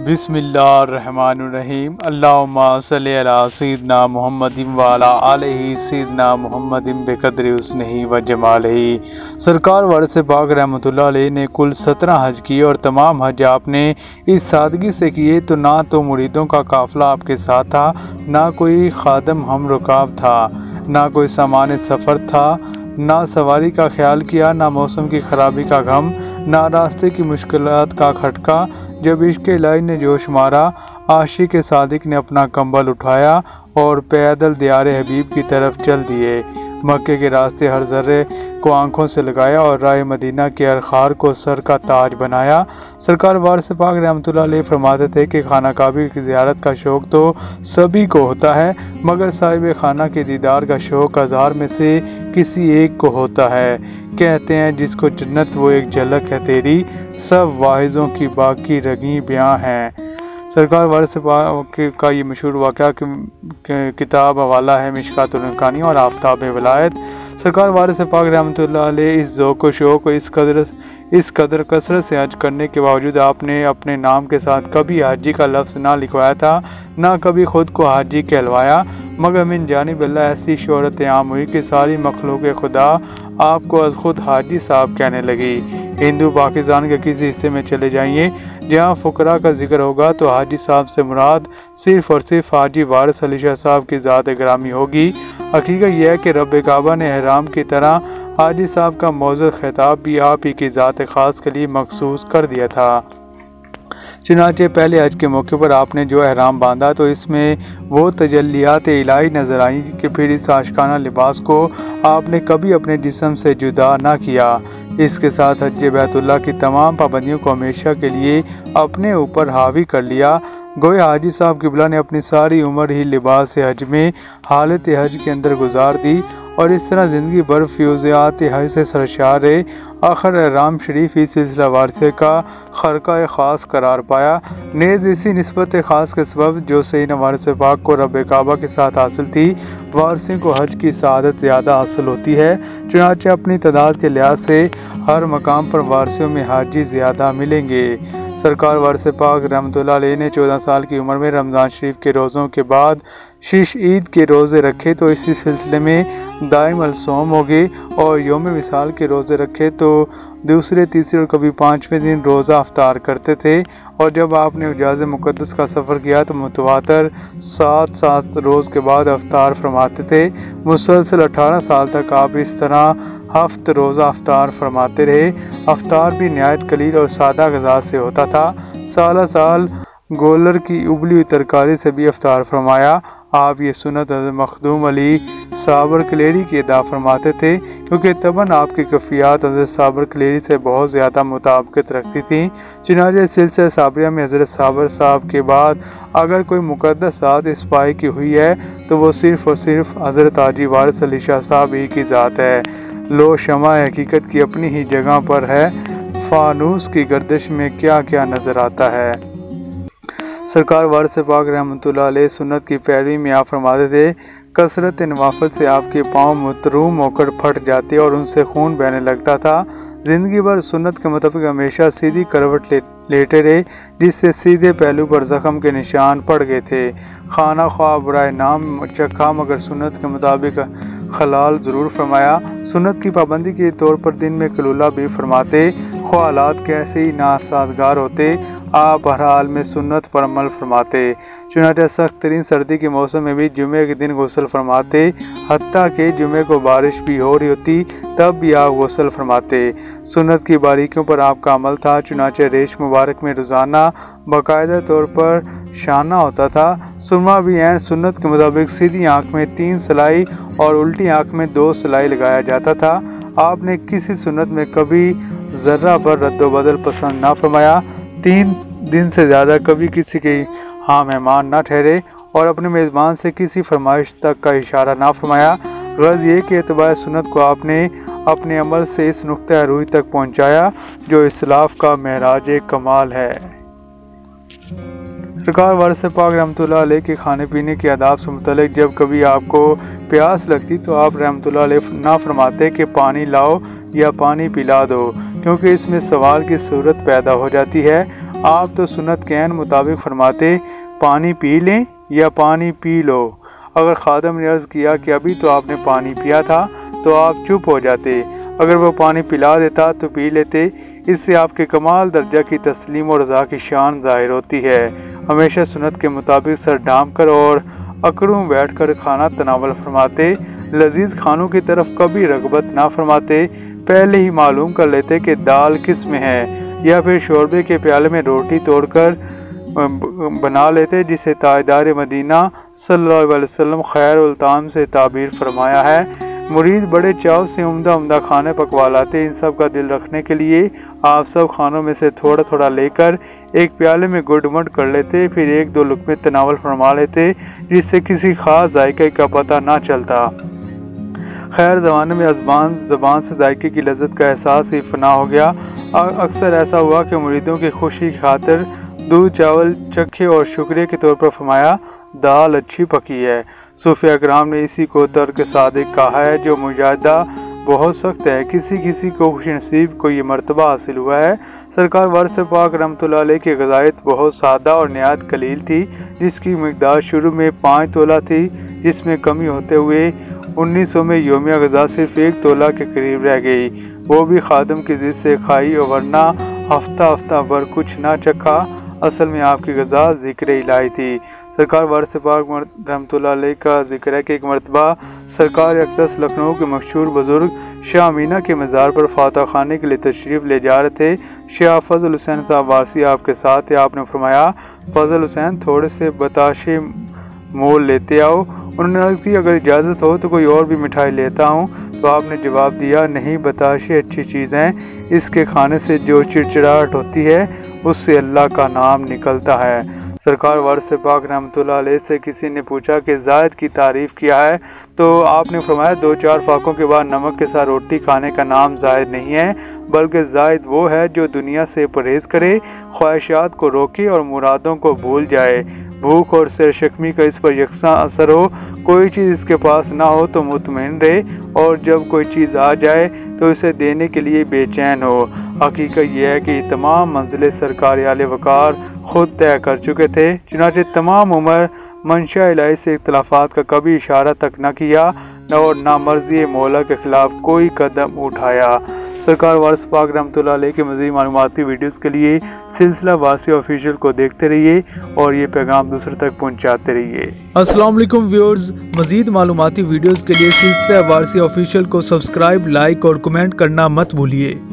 बिस्मिल्लाहिर्रहमानिर्रहीम। अल्लाहुम्मा सल्लि अला सय्यिदिना मुहम्मदिन व अला आलिहि सय्यिदिना मुहम्मदिन बिक़द्रि हुस्निही व जमालिही। सरकार वारिस पाक रहमतुल्लाह अलैह ने कुल 17 हज किए और तमाम हज आपने इस सादगी से किए तो ना तो मुरीदों का काफिला आपके साथ था, ना कोई खादम हम रुकाब था, ना कोई सामान सफ़र था, ना सवारी का ख्याल किया, ना मौसम की खराबी का गम, ना रास्ते की मुश्किलात का खटका। जब इश्क इलाही ने जोश मारा, आशिक सादिक ने अपना कंबल उठाया और पैदल दियारे हबीब की तरफ चल दिए। मक्के के रास्ते हर जर्रे को आंखों से लगाया और राय मदीना के हर खार को सर का ताज बनाया। सरकार वारिस पाक रहमतुल्लाह अलैह फरमाते थे कि खाना काबा की ज़ियारत का शौक़ तो सभी को होता है, मगर साहिब खाना के दीदार का शौक़ हज़ार में से किसी एक को होता है। कहते हैं जिसको जन्नत वो एक झलक है तेरी, सब वाहिज़ों की बाकी रगी बयां हैं। सरकार वारिस पाक का ये मशहूर वाक़या किताब हवाला है मिशकातुल इम्कानी और आफ्ताब विलायत। सरकार वारिस पाक रहमतुल्लाह अलैह इस ज़ौक़ व शौक़ इस कदर कसरत से हज करने के बावजूद आपने अपने नाम के साथ कभी हाजी का लफ्ज़ ना लिखवाया था, ना कभी ख़ुद को हाजी कहलवाया, मगर मिन जानिब अल्लाह ऐसी शोहरत आम हुई कि सारी मखलूक खुदा आपको अज़ खुद हाजी साहब कहने लगी। हिंदू पाकिस्तान के किसी हिस्से में चले जाइए जहाँ फ़ुकरा का जिक्र होगा तो हाजी साहब से मुराद सिर्फ़ और सिर्फ हाजी वारिस अली शाह साहब की ज़ात ग्रामी होगी। हकीकत यह है कि रब काबा ने एहराम की तरह हाजी साहब का मौजूद खिताब भी आप ही की ज़ात ख़ास के लिए मखसूस कर दिया था। चुनांचे पहले हज के मौके पर आपने जो एहराम बांधा तो इसमें वो तजल्लियात इलाही नजर आई कि फिर इस आशिकाना लिबास को आपने कभी अपने जिस्म से जुदा ना किया। इसके साथ हज बैतुल्लाह की तमाम पाबंदियों को हमेशा के लिए अपने ऊपर हावी कर लिया। गोया हाजी साहब किबला ने अपनी सारी उम्र ही लिबास हज में हालत हज के अंदर गुजार दी और इस तरह ज़िंदगी भर फ्यूज़ियात हज से सरशार रहे। आखिर एहराम शरीफ ही सिलसिला वारसे का खरका ख़ास करार पाया। नेज़ इसी निस्बत ख़ास के सबब जो सैयदना वारिस पाक को रब काबा के साथ हासिल थी, वारसी को हज की सआदत ज़्यादा हासिल होती है। चुनांचे अपनी तादाद के लिहाज से हर मकाम पर वारसियों में हाजी ज़्यादा मिलेंगे। सरकार वारिस पाक रहमतुल्लाह अलैह ने 14 साल की उम्र में रमज़ान शरीफ के रोज़ों के बाद शीश ईद के रोज़े रखे तो इसी सिलसिले में दाइम अलसोम हो गए और योम विसाल के रोज़े रखे तो दूसरे, तीसरे और कभी 5वें दिन रोज़ा अफ्तार करते थे। और जब आपने उजाज़ मुक़द्दस का सफ़र किया तो मुतवातर 7 रोज़ के बाद अफ्तार फरमाते थे। मुसलसल 18 साल तक आप इस तरह हफ्त रोज़ा अफ्तार फरमाते रहे। अफ्तार भी नहायत कलील और सादा ग़िज़ा से होता था। साल साल गोलर की उबली हुई तरकारी से भी अफ्तार फरमाया। आप ये सुन्नत हज़रत मखदूम अली साबर कलेरी की अदा फरमाते थे क्योंकि तबन आपकी कफ़ियात हज़रत साबर कलेरी से बहुत ज़्यादा मुताबिकत रखती थी। चुनांचे सिलसिला साबरिया में हज़रत साबर साहब के बाद अगर कोई मुक़द्दस ज़ात इस पाए की हुई है तो वो सिर्फ़ और सिर्फ हज़रत हाजी वारिस अली शाह साहब ही की ज़ात है। लो शमा हकीकत की अपनी ही जगह पर है, फानूस की गर्दिश में क्या क्या नज़र आता है। सरकार वारिस पाक रहमतुल्लाह अलैह सुन्नत की पैरवी में आप फरमाते थे, कसरत नवाफिल से आपके पाँव मतरूम होकर फट जाते और उनसे खून बहने लगता था। ज़िंदगी भर सुन्नत के मुताबिक हमेशा सीधी करवट लेटे रहे जिससे सीधे पहलू पर ज़ख्म के निशान पड़ गए थे। खाना ख्वाह बुराए नाम चखा मगर सुन्नत के मुताबिक खलाल ज़रूर फरमाया। सुन्नत की पाबंदी के तौर पर दिन में कलूला भी फरमाते। ख्वाह हालात कैसे ही नासाजगार होते, आप हर हाल में सुन्नत पर अमल फरमाते। चुनांचे सख्त तरीन सर्दी के मौसम में भी जुमे के दिन गुस्ल फरमाते, हत्ता कि जुमे को बारिश भी हो रही होती तब भी आप गुस्ल फरमाते। सुन्नत की बारीकियों पर आपका अमल था। चुनांचे रेश मुबारक में रोज़ाना बाकायदा तौर पर शाना होता था। सुरमा भी हैं सुन्नत के मुताबिक सीधी आँख में 3 सिलाई और उल्टी आँख में 2 सिलाई लगाया जाता था। आपने किसी सुन्नत में कभी ज़र्रा भर रद्दोबदल पसंद ना फरमाया। 3 दिन से ज़्यादा कभी किसी के हाँ मेहमान ना ठहरे और अपने मेज़बान से किसी फरमाइश तक का इशारा ना फरमाया। गर्ज़ ये कि एतबार सुन्नत को आपने अपने अमल से इस नुक्ता रूई तक पहुँचाया जो इस्लाफ का महराज कमाल है। सरकार वारिस पाक रहमतुल्लाह अलैह के खाने पीने के आदाब से मुतल्लिक़ जब कभी आपको प्यास लगती तो आप रहमतुल्लाह अलैह ना फरमाते कि पानी लाओ या पानी पिला दो, क्योंकि इसमें सवाल की सूरत पैदा हो जाती है। आप तो सुन्नत के ऐन मुताबिक फरमाते पानी पी लें या पानी पी लो। अगर खादम ने अर्ज़ किया कि अभी तो आपने पानी पिया था तो आप चुप हो जाते, अगर वो पानी पिला देता तो पी लेते। इससे आपके कमाल दर्जा की तस्लीम और रज़ा की शान ज़ाहिर होती है। हमेशा सुन्नत के मुताबिक सर ढाँप कर और अकड़ों में बैठ कर खाना तनावल फरमाते। लजीज खानों की तरफ कभी रगबत ना फरमाते, पहले ही मालूम कर लेते कि दाल किस में है, या फिर शोरबे के प्याले में रोटी तोड़कर बना लेते, जिसे ताजदार मदीना सल्लल्लाहु अलैहि वसल्लम खैरुल ताम से ताबीर फरमाया है। मुरीद बड़े चाव से उम्दा उम्दा खाने पकवा लाते। इन सब का दिल रखने के लिए आप सब खानों में से थोड़ा थोड़ा लेकर एक प्याले में गुडमुड कर लेते, फिर एक दो लुक़मे तनावल फरमा लेते, जिससे किसी खास जायके का पता ना चलता। खैर ज़माने में ज़बान से जायके की लज्जत का एहसास ही फना हो गया। अक्सर ऐसा हुआ कि मुरीदों की खुशी की खातिर दूध चावल चखे और शुक्रिया के तौर पर फरमाया दाल अच्छी पकी है। सूफिया कराम ने इसी को तर्क सादिक कहा है, जो मुजाहिदा बहुत सख्त है। किसी किसी को खुशनसीब को ये मर्तबा हासिल हुआ है। सरकार वारिस पाक रहमतुल्लाह अलैह की ग़ज़ायत बहुत सादा और निहायत कलील थी, जिसकी मिक़दार शुरू में 5 तोला थी, जिसमें कमी होते हुए 1900 में योमिया ग़ज़ा सिर्फ 1 तोला के करीब रह गई। वो भी खादम की ज़िद से खाई और वरना हफ्ता भर कुछ ना चखा। असल में आपकी ग़ज़ा ज़िक्र इलाही थी। सरकार वारिस पाक रहमतुल्लाह अलैह का जिक्र है कि एक मरतबा सरकार अक़दस लखनऊ के मशहूर बुज़ुर्ग शाह अमीना के मज़ार पर फातह खाने के लिए तशरीफ़ ले जा रहे थे। शाह फजल हुसैन साहब वासी आपके साथ थे। आपने फरमाया फजल हुसैन थोड़े से बताशे मोल लेते आओ। उन्होंने अर्ज़ की अगर इजाज़त हो तो कोई और भी मिठाई लेता हूँ। तो आपने जवाब दिया नहीं, बताशे अच्छी चीज़ हैं, इसके खाने से जो चिड़चिड़ाहट होती है उससे अल्लाह का नाम निकलता है। सरकार वारिस पाक रहमतुल्लाह अलैह से किसी ने पूछा कि जायद की तारीफ़ किया है, तो आपने फरमाया 2-4 फाकों के बाद नमक के साथ रोटी खाने का नाम जायद नहीं है, बल्कि जायद वो है जो दुनिया से परहेज़ करे, ख्वाहिशात को रोके और मुरादों को भूल जाए। भूख और सरशकमी का इस पर यकसा असर हो, कोई चीज़ इसके पास ना हो तो मुतमईन रहे, और जब कोई चीज़ आ जाए तो इसे देने के लिए बेचैन हो। हकीकत यह है कि तमाम मंजिलें सरकार आले वकार खुद तय कर चुके थे, चुनांचे तमाम उम्र मंशा इलाही से इख्तिलाफात का कभी इशारा तक न किया और ना मर्जी मौला के खिलाफ कोई कदम उठाया। सरकार वारिस पाक रहमतुल्लाह अलैह के मज़ीद मालूमाती वीडियोज़ के लिए सिलसिला वासी ऑफिशियल को देखते रहिए और ये पैगाम दूसरे तक पहुँचाते रहिए। अस्सलाम वालेकुम व्यूअर्स, मज़ीद मालूमाती वीडियोज़ के लिए सिलसिला वासी ऑफिशियल को सब्सक्राइब, लाइक और कमेंट करना मत भूलिए।